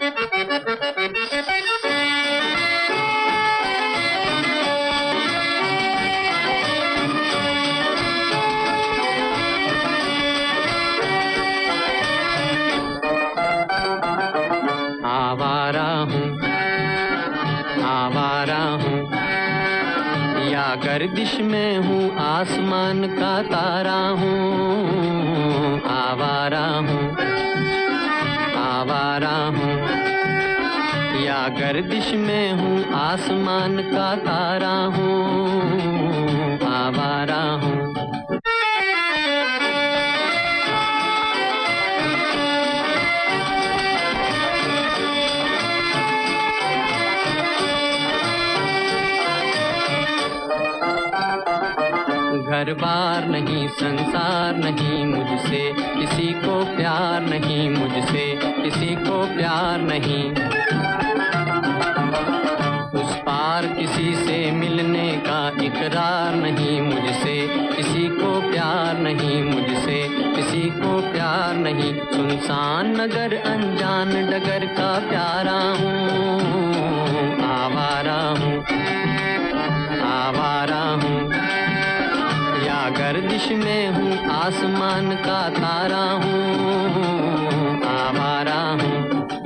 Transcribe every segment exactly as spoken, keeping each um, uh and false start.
आवारा हूँ आवारा हूँ या गर्दिश में हूँ आसमान का तारा हूँ। आवारा हूँ आवारा हूँ या गर्दिश में हूँ आसमान का तारा हूँ। आवारा हूँ घर बार नहीं संसार नहीं मुझसे किसी को प्यार नहीं, मुझसे किसी को प्यार नहीं। उस पार किसी से मिलने का इकरार नहीं, मुझसे किसी को प्यार नहीं, मुझसे किसी को प्यार नहीं। सुनसान नगर अनजान डगर का प्यारा हूँ। आवारा हूँ आवारा हूँ या गर्दिश में हूँ आसमान का तारा हूँ। आवारा हूँ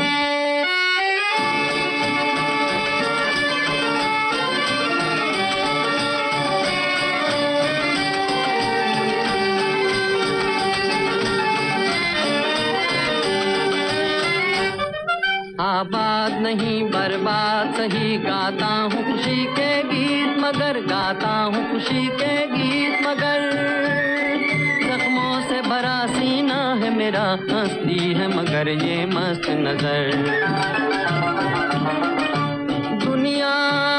आबाद नहीं बर्बाद सही गाता हूँ खुशी के गीत मगर, गाता हूँ खुशी के गीत मगर। जख्मों से भरा सीना है मेरा, हंसती है मगर ये मस्त नजर। दुनिया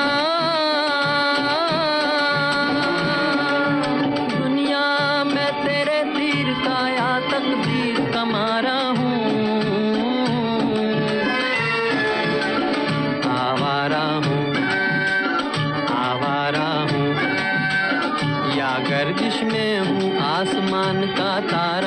दुनिया मैं तेरे तीर का या तकदीर का मारा हूँ। गर्दिश में हूँ आसमान का तारा।